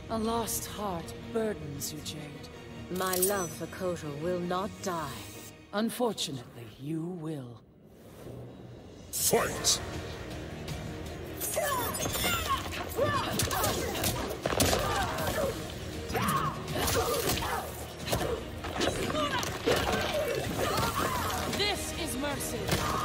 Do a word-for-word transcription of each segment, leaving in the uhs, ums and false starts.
A lost heart burdens you, Jade. My love for Kotal will not die. Unfortunately, you will. Fight! This is mercy!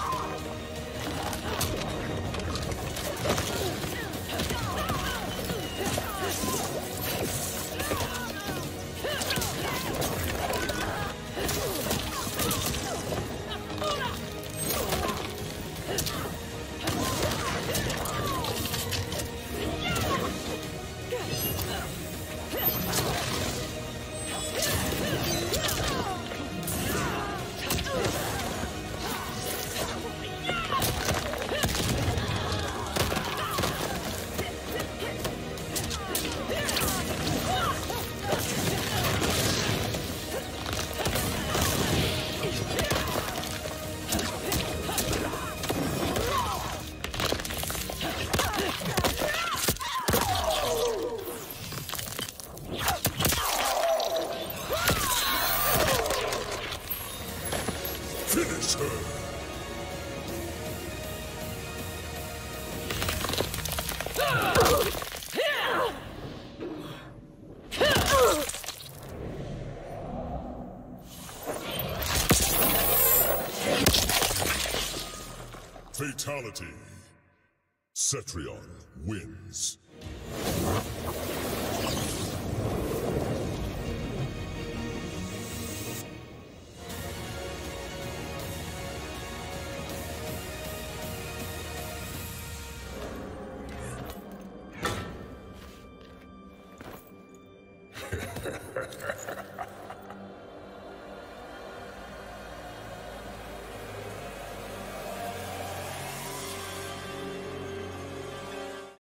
Finish her! Fatality. Cetrion wins. Ha ha ha ha.